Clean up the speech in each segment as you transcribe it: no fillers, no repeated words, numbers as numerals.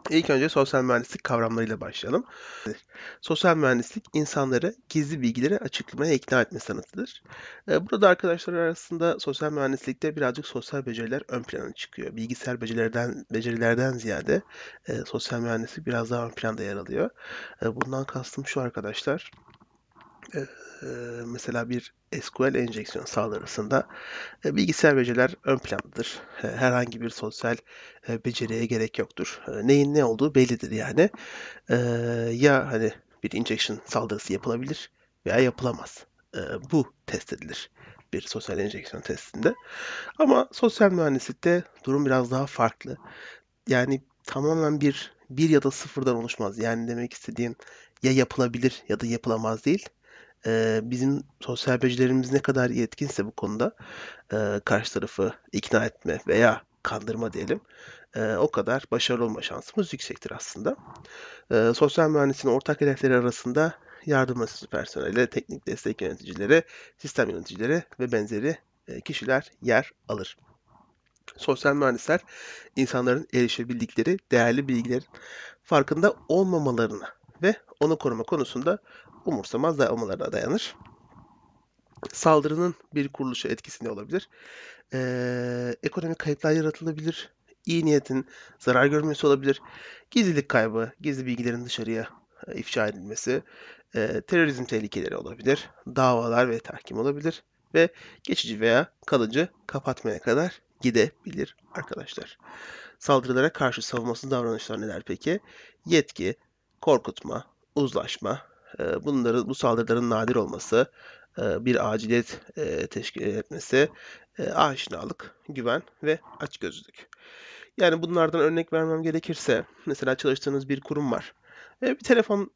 İlk önce sosyal mühendislik kavramlarıyla başlayalım. Sosyal mühendislik, insanları gizli bilgileri açıklamaya ikna etme sanatıdır. Burada arkadaşlar arasında sosyal mühendislikte birazcık sosyal beceriler ön plana çıkıyor. Bilgisayar becerilerden ziyade sosyal mühendislik biraz daha ön planda yer alıyor. Bundan kastım şu arkadaşlar. Eee, Mesela bir SQL enjeksiyon sağlarısında bilgisayar beceriler ön plandadır. Herhangi bir sosyal beceriye gerek yoktur. Neyin ne olduğu bellidir yani. Eee, Ya hani bir injection saldırısı yapılabilir veya yapılamaz. Bu test edilir bir sosyal enjeksiyon testinde. Ama sosyal mühendislikte durum biraz daha farklı. Yani tamamen bir ya da sıfırdan oluşmaz. Yani demek istediğim ya yapılabilir ya da yapılamaz değil. Bizim sosyal becerilerimiz ne kadar yetkinse bu konuda karşı tarafı ikna etme veya kandırma diyelim, o kadar başarılı olma şansımız yüksektir aslında. Sosyal mühendisliğin ortak hedefleri arasında yardım masası personeli, teknik destek yöneticileri, sistem yöneticileri ve benzeri kişiler yer alır. Sosyal mühendisler insanların erişebildikleri değerli bilgilerin farkında olmamalarına ve onu koruma konusunda umursamaz olmalarına dayanır. Saldırının bir kuruluşa etkisi ne olabilir? Ekonomik kayıplar yaratılabilir. İyi niyetin zarar görmesi olabilir. Gizlilik kaybı, gizli bilgilerin dışarıya ifşa edilmesi, terörizm tehlikeleri olabilir. Davalar ve tahkim olabilir. Ve geçici veya kalıcı kapatmaya kadar gidebilir arkadaşlar. Saldırılara karşı savunmasız davranışlar neler peki? Yetki, korkutma, uzlaşma, bu saldırıların nadir olması, bir aciliyet teşkil etmesi, aşinalık, güven ve açgözlülük. Yani bunlardan örnek vermem gerekirse, mesela çalıştığınız bir kurum var. Bir telefon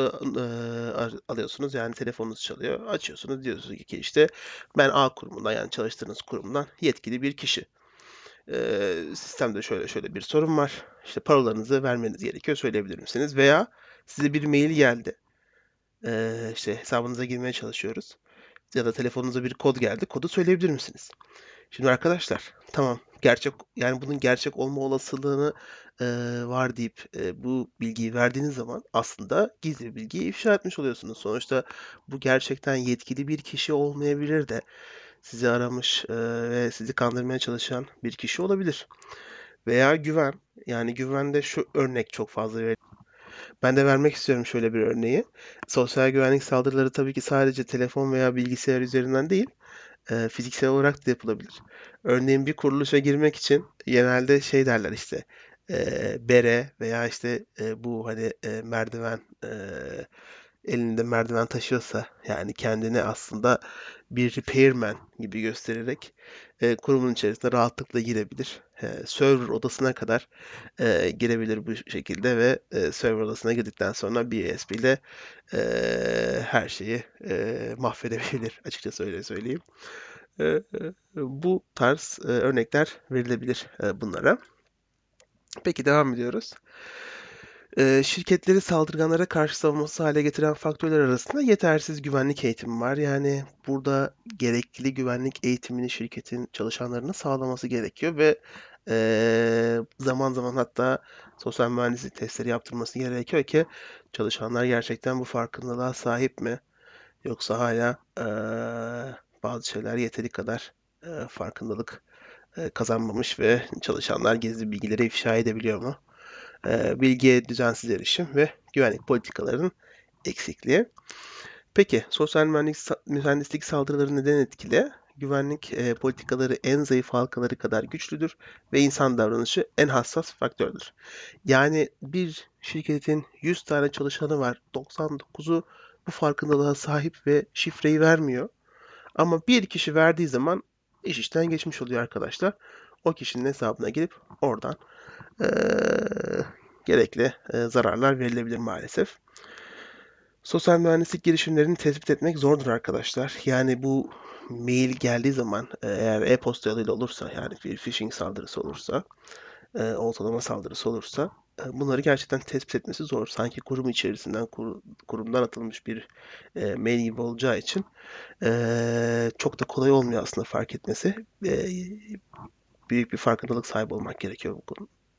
alıyorsunuz, yani telefonunuz çalıyor, açıyorsunuz, diyorsunuz ki işte ben A kurumundan, yani çalıştığınız kurumdan yetkili bir kişi. Sistemde şöyle şöyle bir sorun var. İşte parolanızı vermeniz gerekiyor, söyleyebilir misiniz? Veya size bir mail geldi. İşte hesabınıza girmeye çalışıyoruz. Ya da telefonunuza bir kod geldi. Kodu söyleyebilir misiniz? Şimdi arkadaşlar, tamam, gerçek, yani bunun gerçek olma olasılığını var deyip bu bilgiyi verdiğiniz zaman aslında gizli bir bilgiyi ifşa etmiş oluyorsunuz. Sonuçta bu gerçekten yetkili bir kişi olmayabilir de sizi aramış ve sizi kandırmaya çalışan bir kişi olabilir. Veya güven. Yani güvende şu örnek çok fazla veriliyor. Ben de vermek istiyorum şöyle bir örneği. Sosyal güvenlik saldırıları tabii ki sadece telefon veya bilgisayar üzerinden değil, fiziksel olarak da yapılabilir. Örneğin bir kuruluşa girmek için genelde şey derler işte, bere veya işte bu hani merdiven, elinde merdiven taşıyorsa, yani kendini aslında bir repairman gibi göstererek kurumun içerisine rahatlıkla girebilir. Server odasına kadar girebilir bu şekilde ve server odasına girdikten sonra BSP ile her şeyi mahvedebilir. Açıkçası öyle söyleyeyim. Bu tarz örnekler verilebilir bunlara. Peki devam ediyoruz. Şirketleri saldırganlara karşı savunması hale getiren faktörler arasında yetersiz güvenlik eğitimi var. Yani burada gerekli güvenlik eğitimini şirketin çalışanlarına sağlaması gerekiyor ve zaman zaman hatta sosyal mühendislik testleri yaptırması gerekiyor ki çalışanlar gerçekten bu farkındalığa sahip mi? Yoksa hala bazı şeyler yeteri kadar farkındalık kazanmamış ve çalışanlar gizli bilgileri ifşa edebiliyor mu? Bilgiye düzensiz erişim ve güvenlik politikalarının eksikliği. Peki, sosyal mühendislik saldırıları neden etkili? Güvenlik politikaları en zayıf halkaları kadar güçlüdür ve insan davranışı en hassas faktördür. Yani bir şirketin 100 tane çalışanı var, 99'u bu farkındalığa sahip ve şifreyi vermiyor. Ama bir kişi verdiği zaman iş işten geçmiş oluyor arkadaşlar. O kişinin hesabına girip oradan eee, gerekli zararlar verilebilir maalesef. Sosyal mühendislik girişimlerini tespit etmek zordur arkadaşlar. Yani bu mail geldiği zaman eğer e-posta yoluyla olursa, yani bir phishing saldırısı olursa, oltalama saldırısı olursa bunları gerçekten tespit etmesi zor. Sanki kurum içerisinden, kurumdan atılmış bir mail gibi olacağı için çok da kolay olmuyor aslında fark etmesi. Büyük bir farkındalık sahibi olmak gerekiyor bu konu.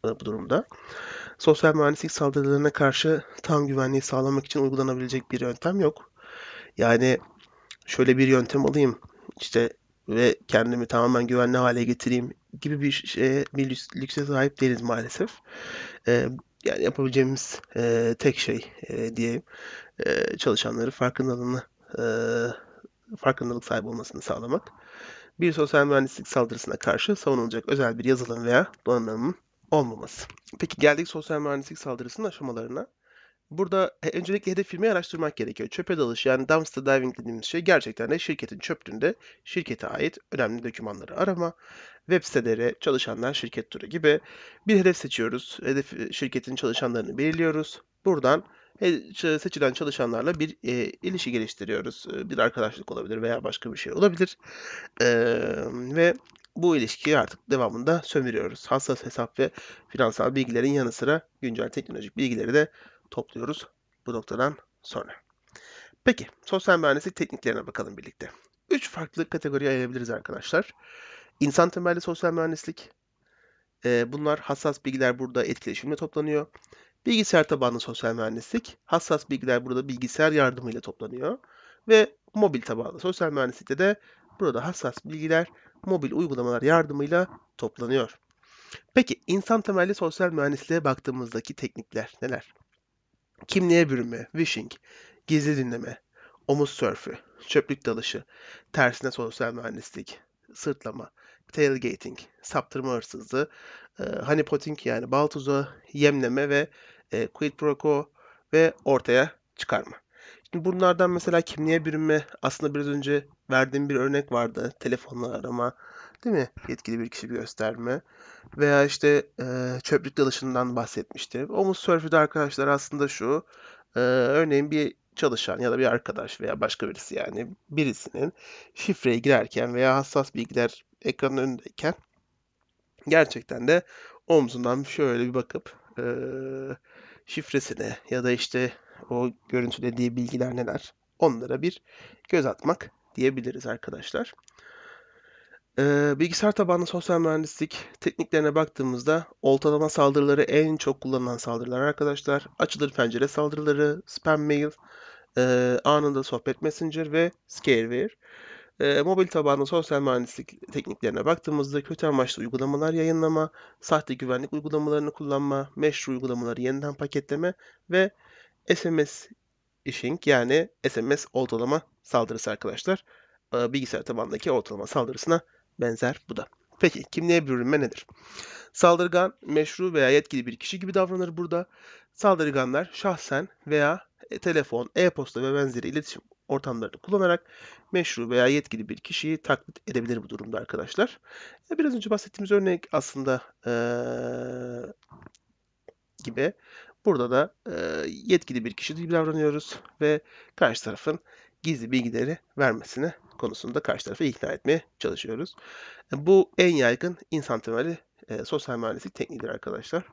bu durumda. Sosyal mühendislik saldırılarına karşı tam güvenliği sağlamak için uygulanabilecek bir yöntem yok. Yani şöyle bir yöntem alayım işte ve kendimi tamamen güvenli hale getireyim gibi bir lükse sahip değiliz maalesef. Ee, Yani yapabileceğimiz tek şey diyeyim çalışanları e, farkındalık sahibi olmasını sağlamak. Bir sosyal mühendislik saldırısına karşı savunulacak özel bir yazılım veya donanımın olmaması. Peki geldik sosyal mühendislik saldırısının aşamalarına. Burada öncelikle hedef firmayı araştırmak gerekiyor. Çöpe dalış yani dumpster diving dediğimiz şey gerçekten de şirketin çöplüğünde şirkete ait önemli dokümanları arama, web siteleri, çalışanlar, şirket turu gibi bir hedef seçiyoruz. Hedef şirketin çalışanlarını belirliyoruz. Buradan seçilen çalışanlarla bir ilişki geliştiriyoruz. Bir arkadaşlık olabilir veya başka bir şey olabilir. Ve bu ilişkiyi artık devamında sömürüyoruz. Hassas hesap ve finansal bilgilerin yanı sıra güncel teknolojik bilgileri de topluyoruz bu noktadan sonra. Peki, sosyal mühendislik tekniklerine bakalım birlikte. 3 farklı kategoriye ayırabiliriz arkadaşlar. İnsan temelli sosyal mühendislik. Bunlar hassas bilgiler burada etkileşimle toplanıyor. Bilgisayar tabanlı sosyal mühendislik. Hassas bilgiler burada bilgisayar yardımıyla toplanıyor. Ve mobil tabanlı sosyal mühendislikte de burada hassas bilgiler mobil uygulamalar yardımıyla toplanıyor. Peki insan temelli sosyal mühendisliğe baktığımızdaki teknikler neler? Kimliğe bürünme, phishing, gizli dinleme, omuz sörfü, çöplük dalışı, tersine sosyal mühendislik, sırtlama, tailgating, saptırma hırsızlığı, honeypotting yani bal tuzağı, yemleme ve quid pro quo ve ortaya çıkarma. Şimdi bunlardan mesela kimliğe bürünme aslında biraz önce verdiğim bir örnek vardı. Telefonla arama, değil mi? Yetkili bir kişi gösterme. Veya işte çöplük dalışından bahsetmiştim. Omuz sörfü de arkadaşlar aslında şu. Örneğin bir çalışan ya da bir arkadaş veya başka birisi yani birisinin şifreye girerken veya hassas bilgiler ekranın önündeyken gerçekten de omzundan şöyle bir bakıp şifresine ya da işte o görüntülediği bilgiler neler onlara bir göz atmak diyebiliriz arkadaşlar. Bilgisayar tabanlı sosyal mühendislik tekniklerine baktığımızda oltalama saldırıları en çok kullanılan saldırılar arkadaşlar. Açılır pencere saldırıları, spam mail, anında sohbet messenger ve scareware. Mobil tabanlı sosyal mühendislik tekniklerine baktığımızda kötü amaçlı uygulamalar yayınlama, sahte güvenlik uygulamalarını kullanma, meşru uygulamaları yeniden paketleme ve SMS phishing yani SMS oltalama saldırısı arkadaşlar. Bilgisayar tabanındaki oltalama saldırısına benzer bu da. Peki kimliğe bürünme nedir? Saldırgan meşru veya yetkili bir kişi gibi davranır burada. Saldırganlar şahsen veya telefon, e-posta ve benzeri iletişim ortamlarını kullanarak meşru veya yetkili bir kişiyi taklit edebilir bu durumda arkadaşlar. Biraz önce bahsettiğimiz örnek aslında gibi. Burada da yetkili bir kişi gibi davranıyoruz ve karşı tarafın gizli bilgileri vermesini konusunda karşı tarafı ikna etmeye çalışıyoruz. Bu en yaygın insan temelli sosyal mühendislik tekniğidir arkadaşlar.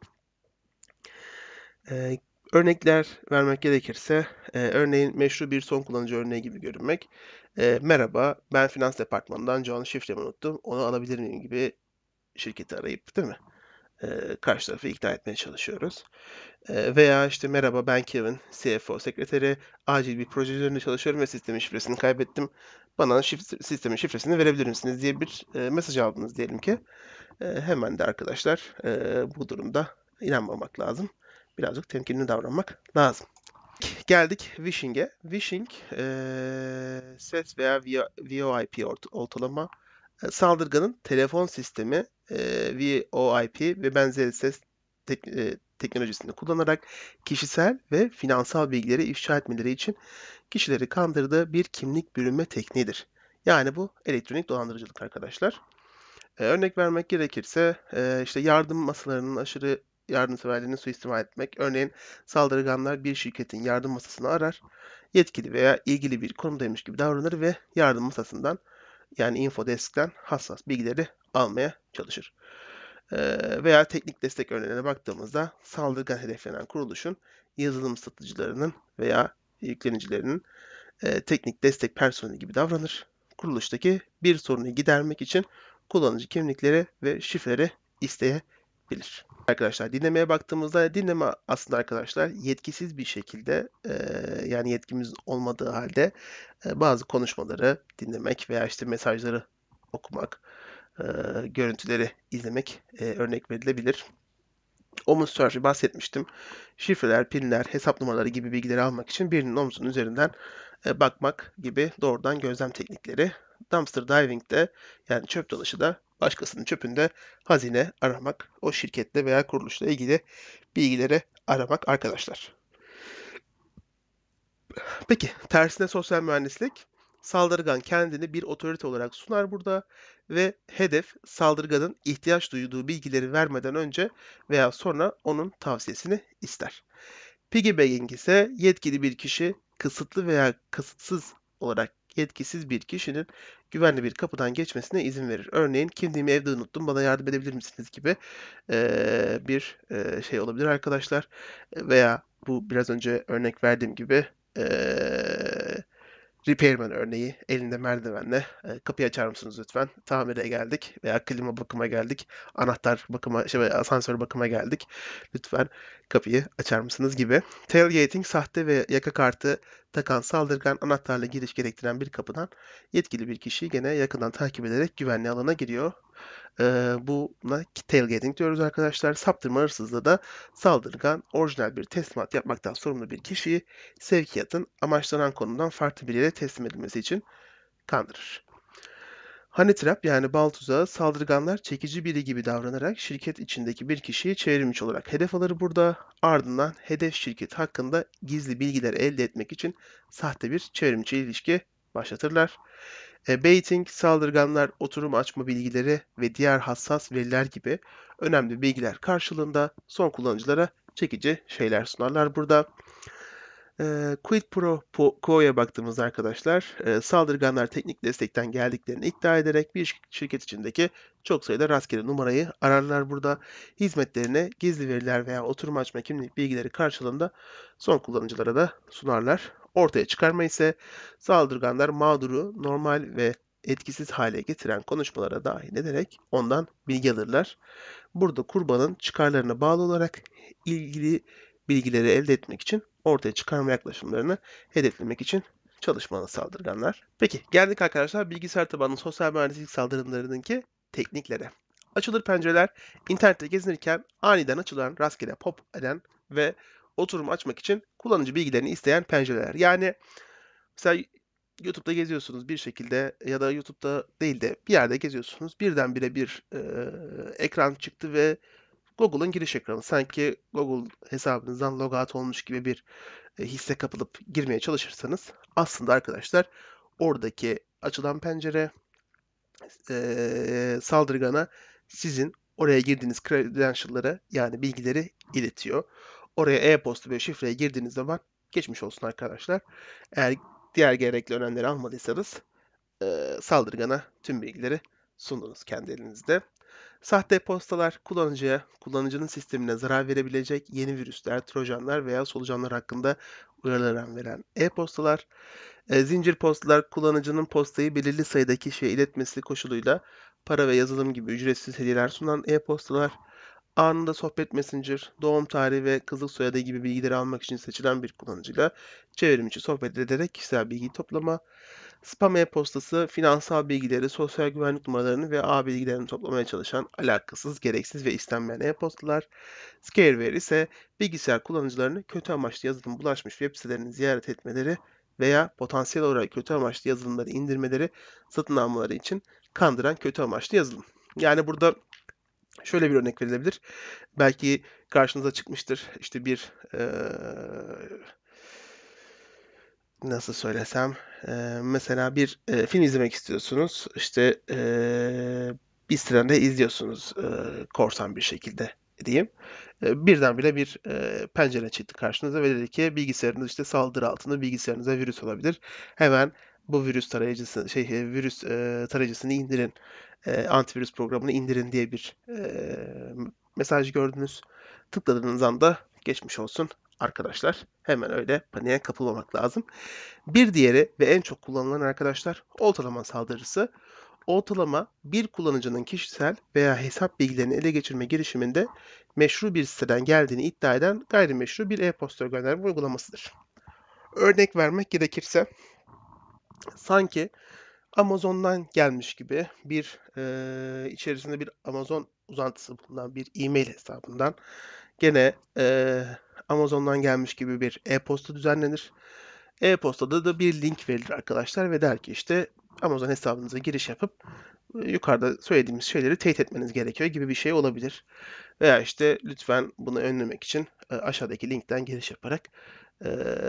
E, Örnekler vermek gerekirse, örneğin meşru bir son kullanıcı örneği gibi görünmek. Merhaba, ben finans departmanından John, şifremi unuttum, onu alabilir miyim gibi şirketi arayıp, değil mi? Karşı tarafı ikna etmeye çalışıyoruz. Veya işte merhaba ben Kevin, CFO sekreteri. Acil bir proje üzerinde çalışıyorum ve sistemin şifresini kaybettim. Bana sistemin şifresini verebilir misiniz diye bir mesaj aldınız diyelim ki. Hemen de arkadaşlar bu durumda inanmamak lazım. Birazcık temkinli davranmak lazım. Geldik phishing'e. Phishing, SES veya VoIP ortalama saldırganın telefon sistemi, VoIP ve benzeri ses teknolojisini kullanarak kişisel ve finansal bilgileri ifşa etmeleri için kişileri kandırdığı bir kimlik bürünme tekniğidir. Yani bu elektronik dolandırıcılık arkadaşlar. Örnek vermek gerekirse işte yardım masalarının aşırı yardımseverliğini suistimal etmek. Örneğin saldırganlar bir şirketin yardım masasını arar, yetkili veya ilgili bir konumdaymış gibi davranır ve yardım masasından yani infodesk'ten hassas bilgileri almaya çalışır. Veya teknik destek örneğine baktığımızda saldırgan hedeflenen kuruluşun yazılım satıcılarının veya yüklenicilerinin teknik destek personeli gibi davranır. Kuruluştaki bir sorunu gidermek için kullanıcı kimlikleri ve şifreleri isteyebilir. Arkadaşlar dinlemeye baktığımızda dinleme aslında arkadaşlar yetkisiz bir şekilde yani yetkimiz olmadığı halde bazı konuşmaları dinlemek veya işte mesajları okumak, görüntüleri izlemek örnek verilebilir. Omuz search'ü bahsetmiştim. Şifreler, pinler, hesap numaraları gibi bilgileri almak için birinin omzunun üzerinden bakmak gibi doğrudan gözlem teknikleri. Dumpster diving de yani çöp dalışı da başkasının çöpünde hazine aramak, o şirketle veya kuruluşla ilgili bilgileri aramak arkadaşlar. Peki tersine sosyal mühendislik saldırgan kendini bir otorite olarak sunar burada ve hedef saldırganın ihtiyaç duyduğu bilgileri vermeden önce veya sonra onun tavsiyesini ister. Piggybagging ise yetkili bir kişi kısıtlı veya kasıtsız olarak yetkisiz bir kişinin güvenli bir kapıdan geçmesine izin verir. Örneğin kimliğimi evde unuttum bana yardım edebilir misiniz gibi bir şey olabilir arkadaşlar. Veya bu biraz önce örnek verdiğim gibi eee repairman örneği elinde merdivenle kapıyı açar mısınız lütfen? Tamire geldik veya klima bakıma geldik. Anahtar bakıma, asansör bakıma geldik. Lütfen kapıyı açar mısınız gibi. Tailgating sahte ve yaka kartı takan saldırgan anahtarla giriş gerektiren bir kapıdan yetkili bir kişiyi gene yakından takip ederek güvenli alana giriyor. Buna tailgating diyoruz arkadaşlar. Saptırma hırsızlığı da saldırgan orijinal bir teslimat yapmaktan sorumlu bir kişiyi sevkiyatın amaçlanan konumdan farklı bir yere teslim edilmesi için kandırır. Honey trap yani bal tuzağı saldırganlar çekici biri gibi davranarak şirket içindeki bir kişiyi çevrimiçi olarak hedef alır burada. Ardından hedef şirket hakkında gizli bilgiler elde etmek için sahte bir çevrimiçi ilişki başlatırlar. Baiting, saldırganlar oturum açma bilgileri ve diğer hassas veriler gibi önemli bilgiler karşılığında son kullanıcılara çekici şeyler sunarlar burada. Quid pro quo'ya baktığımızda arkadaşlar, saldırganlar teknik destekten geldiklerini iddia ederek bir şirket içindeki çok sayıda rastgele numarayı ararlar burada. Hizmetlerine gizli veriler veya oturum açma kimlik bilgileri karşılığında son kullanıcılara da sunarlar. Ortaya çıkarma ise saldırganlar mağduru normal ve etkisiz hale getiren konuşmalara dahil ederek ondan bilgi alırlar. Burada kurbanın çıkarlarına bağlı olarak ilgili bilgileri elde etmek için ortaya çıkarma yaklaşımlarını hedeflemek için çalışmalı saldırganlar. Peki geldik arkadaşlar bilgisayar tabanlı sosyal mühendislik saldırılarındaki tekniklere. Açılır pencereler internette gezinirken aniden açılan rastgele pop eden ve oturum açmak için kullanıcı bilgilerini isteyen pencereler. Yani mesela YouTube'da geziyorsunuz bir şekilde ya da YouTube'da değil de bir yerde geziyorsunuz. Birdenbire bir ekran çıktı ve Google'ın giriş ekranı. Sanki Google hesabınızdan logout olmuş gibi bir hisse kapılıp girmeye çalışırsanız aslında arkadaşlar oradaki açılan pencere saldırgana sizin oraya girdiğiniz credential'ları yani bilgileri iletiyor. Oraya e-posta ve şifreye girdiğiniz zaman geçmiş olsun arkadaşlar. Eğer diğer gerekli önlemleri almadıysanız saldırgana tüm bilgileri sundunuz kendi elinizde. Sahte postalar kullanıcının sistemine zarar verebilecek yeni virüsler, trojanlar veya solucanlar hakkında uyarılar veren e-postalar. Zincir postalar kullanıcının postayı belirli sayıda kişiye iletmesi koşuluyla para ve yazılım gibi ücretsiz hediyeler sunan e-postalar. Anında sohbet messenger, doğum tarihi ve kızlık soyadı gibi bilgileri almak için seçilen bir kullanıcıyla çevrimiçi sohbet ederek kişisel bilgiyi toplama. Spam e-postası finansal bilgileri, sosyal güvenlik numaralarını ve ağ bilgilerini toplamaya çalışan alakasız, gereksiz ve istenmeyen e-postalar. Scareware ise bilgisayar kullanıcılarını kötü amaçlı yazılım bulaşmış web sitelerini ziyaret etmeleri veya potansiyel olarak kötü amaçlı yazılımları indirmeleri, satın almaları için kandıran kötü amaçlı yazılım. Yani burada şöyle bir örnek verilebilir. Belki karşınıza çıkmıştır. İşte bir nasıl söylesem, mesela bir film izlemek istiyorsunuz. İşte bir sitede izliyorsunuz korsan bir şekilde diyeyim. Birdenbire bir pencere çıktı karşınıza ve dedi ki bilgisayarınız işte saldırı altında, bilgisayarınıza virüs olabilir. Hemen bu virüs tarayıcısı virüs tarayıcısını indirin, antivirüs programını indirin diye bir mesaj gördünüz. Tıkladığınız anda geçmiş olsun arkadaşlar. Hemen öyle paniğe kapılmamak lazım. Bir diğeri ve en çok kullanılan arkadaşlar oltalama saldırısı. Oltalama bir kullanıcının kişisel veya hesap bilgilerini ele geçirme girişiminde meşru bir siteden geldiğini iddia eden gayrimeşru bir e-posta gönderme uygulamasıdır. Örnek vermek gerekirse sanki Amazon'dan gelmiş gibi bir içerisinde bir Amazon uzantısı bulunan bir e-mail hesabından gene Amazon'dan gelmiş gibi bir e-posta düzenlenir. E-postada da bir link verilir arkadaşlar ve der ki işte Amazon hesabınıza giriş yapıp yukarıda söylediğimiz şeyleri teyit etmeniz gerekiyor gibi bir şey olabilir. Veya işte lütfen bunu önlemek için aşağıdaki linkten giriş yaparak e,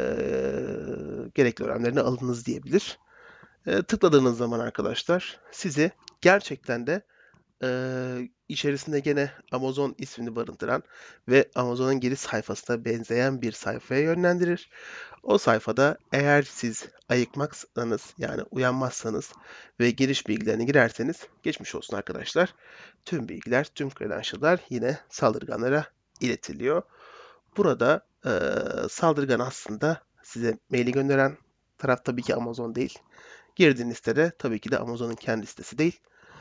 gerekli önlemlerini alınız diyebilir. Tıkladığınız zaman arkadaşlar sizi gerçekten de içerisinde gene Amazon ismini barındıran ve Amazon'un giriş sayfasına benzeyen bir sayfaya yönlendirir. O sayfada eğer siz ayıkmazsanız yani uyanmazsanız ve giriş bilgilerini girerseniz geçmiş olsun arkadaşlar. Tüm bilgiler, tüm credential'lar yine saldırganlara iletiliyor. Burada saldırgan aslında size maili gönderen taraf tabii ki Amazon değil. Girdiğiniz sitede tabii ki de Amazon'un kendi sitesi değil.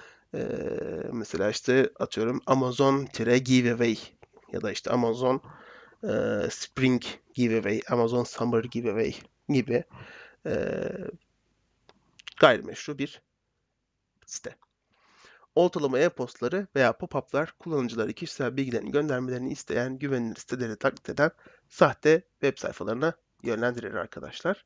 Mesela işte atıyorum Amazon-giveaway ya da işte Amazon Spring Giveaway, Amazon Summer Giveaway gibi eee, gayrimeşru bir site. Oltalama e-postları veya pop-up'lar kullanıcıları kişisel bilgilerini göndermelerini isteyen güvenilir siteleri taklit eden sahte web sayfalarına yönlendirir arkadaşlar.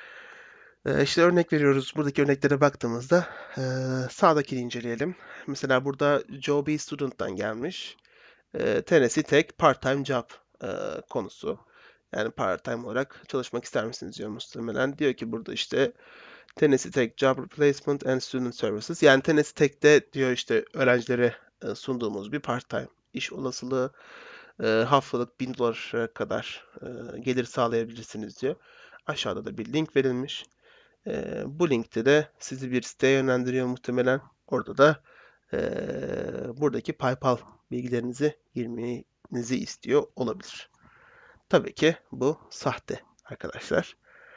İşte örnek veriyoruz. Buradaki örneklere baktığımızda sağdakini inceleyelim. Mesela burada Joe B. Student'tan gelmiş. Tennessee Tech part-time job konusu. Yani part-time olarak çalışmak ister misiniz diyor muhtemelen. Diyor ki burada işte Tennessee Tech Job Replacement and Student Services. Yani Tennessee Tech'te diyor işte öğrencilere sunduğumuz bir part-time iş olasılığı haftalık $1000 kadar gelir sağlayabilirsiniz diyor. Aşağıda da bir link verilmiş. Bu linkte de sizi bir siteye yönlendiriyor muhtemelen. Orada da buradaki PayPal bilgilerinizi girmenizi istiyor olabilir. Tabii ki bu sahte arkadaşlar.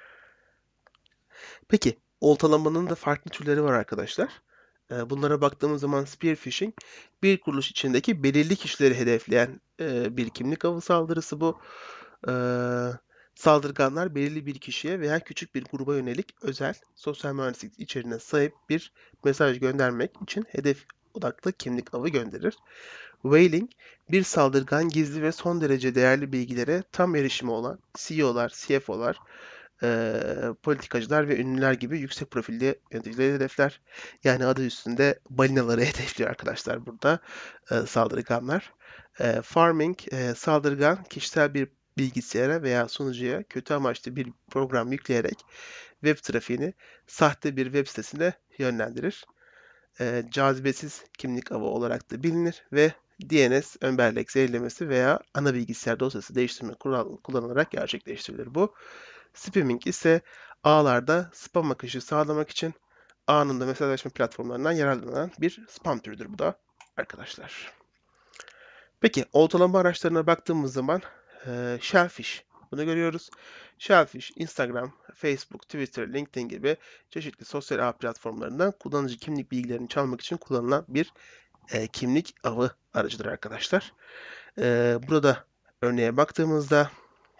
Peki, oltalamanın da farklı türleri var arkadaşlar. Bunlara baktığımız zaman spear phishing, bir kuruluş içindeki belirli kişileri hedefleyen bir kimlik avı saldırısı bu. Eee, Saldırganlar belirli bir kişiye veya küçük bir gruba yönelik özel sosyal mühendislik içeriğine sahip bir mesaj göndermek için hedef odaklı kimlik avı gönderir. Whaling, bir saldırgan gizli ve son derece değerli bilgilere tam erişimi olan CEO'lar, CFO'lar, politikacılar ve ünlüler gibi yüksek profilli yöneticileri hedefler. Yani adı üstünde balinaları hedefliyor arkadaşlar burada saldırganlar. Farming, saldırgan kişisel bir bilgisayara veya sunucuya kötü amaçlı bir program yükleyerek web trafiğini sahte bir web sitesine yönlendirir. Cazibesiz kimlik avı olarak da bilinir ve DNS ön bellek zehirlemesi veya ana bilgisayar dosyası değiştirme kullanılarak gerçekleştirilir bu. Spamming ise ağlarda spam akışı sağlamak için anında mesajlaşma platformlarından yararlanan bir spam türüdür bu da arkadaşlar. Peki oltalama araçlarına baktığımız zaman Shellfish bunu görüyoruz. Shellfish, Instagram, Facebook, Twitter, LinkedIn gibi çeşitli sosyal ağ platformlarından kullanıcı kimlik bilgilerini çalmak için kullanılan bir kimlik avı aracıdır arkadaşlar. Burada örneğe baktığımızda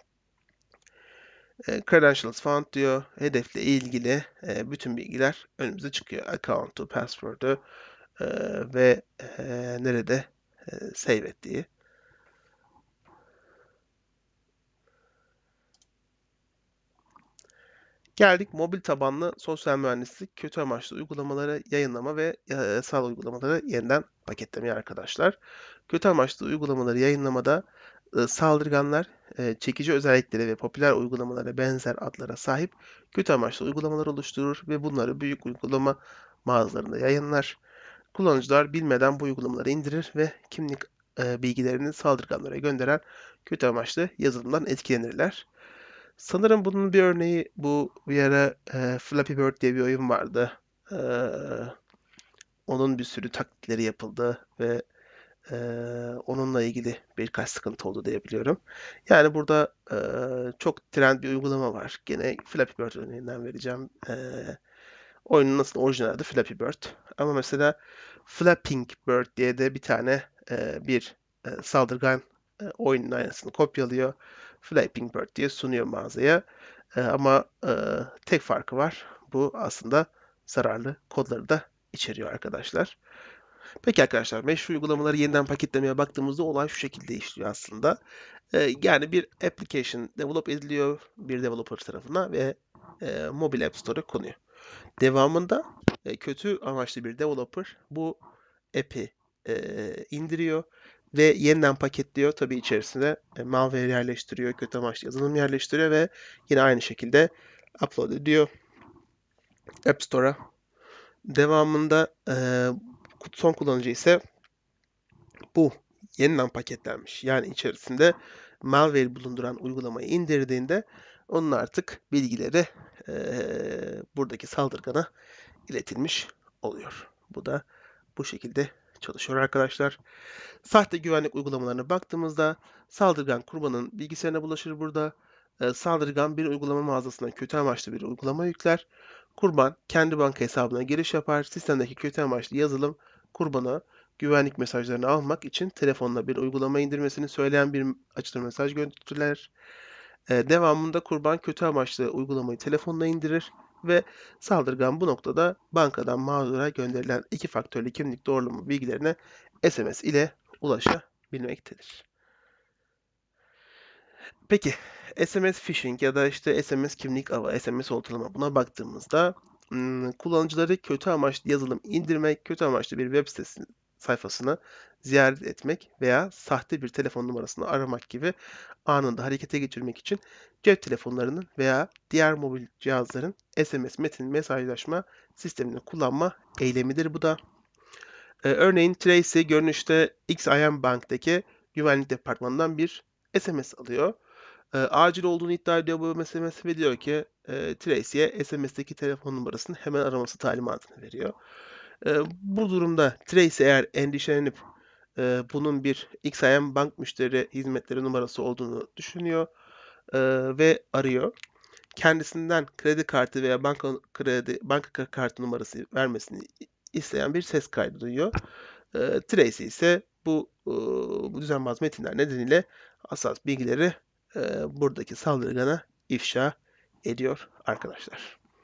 credentials found diyor. Hedefle ilgili bütün bilgiler önümüze çıkıyor. Account'u, password'u ve nerede save ettiği. Geldik mobil tabanlı sosyal mühendislik, kötü amaçlı uygulamaları yayınlama ve yasal uygulamaları yeniden paketlemeye arkadaşlar. Kötü amaçlı uygulamaları yayınlamada saldırganlar çekici özellikleri ve popüler uygulamalara benzer adlara sahip kötü amaçlı uygulamalar oluşturur ve bunları büyük uygulama mağazalarında yayınlar. Kullanıcılar bilmeden bu uygulamaları indirir ve kimlik bilgilerini saldırganlara gönderen kötü amaçlı yazılımdan etkilenirler. Sanırım bunun bir örneği bu bir ara Flappy Bird diye bir oyun vardı. E, Onun bir sürü taklitleri yapıldı ve e, onunla ilgili birkaç sıkıntı oldu diye biliyorum. Yani burada çok trend bir uygulama var. Gene Flappy Bird örneğinden vereceğim. Oyunun nasıl orijinali adı Flappy Bird. Ama mesela Flapping Bird diye de bir tane bir saldırgan oyunun aynısını kopyalıyor. Flapping Bird diye sunuyor mağazaya. Ama tek farkı var. Bu aslında zararlı kodları da içeriyor arkadaşlar. Peki arkadaşlar, meşru uygulamaları yeniden paketlemeye baktığımızda olay şu şekilde işliyor aslında. Yani bir application develop ediliyor bir developer tarafından ve mobil app store'a konuyor. Devamında kötü amaçlı bir developer bu app'i indiriyor ve yeniden paketliyor. Tabii içerisine malware yerleştiriyor, kötü amaçlı yazılım yerleştiriyor ve yine aynı şekilde upload ediyor App Store'a. Devamında son kullanıcı ise bu yeniden paketlenmiş, yani içerisinde malware bulunduran uygulamayı indirdiğinde onun artık bilgileri buradaki saldırgana iletilmiş oluyor. Bu da bu şekilde çalışıyor arkadaşlar. Sahte güvenlik uygulamalarına baktığımızda saldırgan kurbanın bilgisayarına bulaşır burada. Saldırgan bir uygulama mağazasından kötü amaçlı bir uygulama yükler. Kurban kendi banka hesabına giriş yapar. Sistemdeki kötü amaçlı yazılım kurbana güvenlik mesajlarını almak için telefonuna bir uygulama indirmesini söyleyen bir açılır mesaj gönderirler. Devamında kurban kötü amaçlı uygulamayı telefonuna indirir ve saldırgan bu noktada bankadan mağdura gönderilen iki faktörlü kimlik doğrulama bilgilerine SMS ile ulaşabilmektedir. Peki SMS phishing ya da işte SMS kimlik avı, SMS oltalama, buna baktığımızda kullanıcıları kötü amaçlı yazılım indirmek, kötü amaçlı bir web sitesi sayfasını ziyaret etmek veya sahte bir telefon numarasını aramak gibi anında harekete geçirmek için cep telefonlarının veya diğer mobil cihazların SMS metin mesajlaşma sistemini kullanma eylemidir bu da. Örneğin Tracy görünüşte XIM Bank'taki güvenlik departmanından bir SMS alıyor. Acil olduğunu iddia ediyor bu SMS ve diyor ki Tracy'ye SMS'teki telefon numarasını hemen araması talimatını veriyor. Bu durumda Tracy eğer endişelenip bunun bir XIM Bank müşteri hizmetleri numarası olduğunu düşünüyor ve arıyor. Kendisinden kredi kartı veya banka kartı numarası vermesini isteyen bir ses kaydı duyuyor. Tracy ise bu düzenbaz metinler nedeniyle hassas bilgileri buradaki saldırgana ifşa ediyor arkadaşlar.